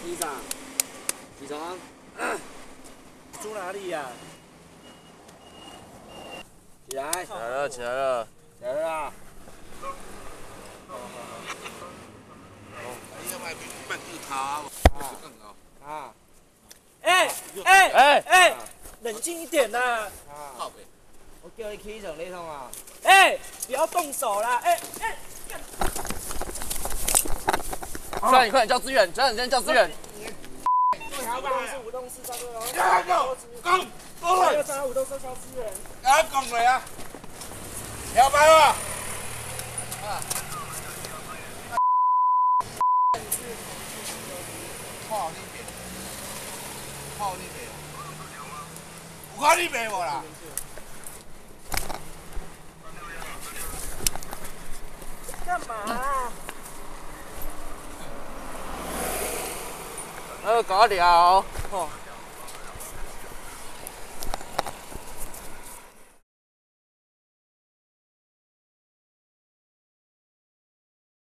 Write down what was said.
机长，起床。住哪里呀？起来！起来了，起来了，起来了啊！啊！ 哎，冷静一点呐！ 我叫你起床，你通啊？ 不要动手啦！ 快点叫支援，叫叫支援！ 5栋是5栋4上2楼。 讲， 还有3、5栋上交支援。 讲来啊！摇摆啊！靠你妹！有看你妹无啦？ 干嘛？ 搞了。 哦。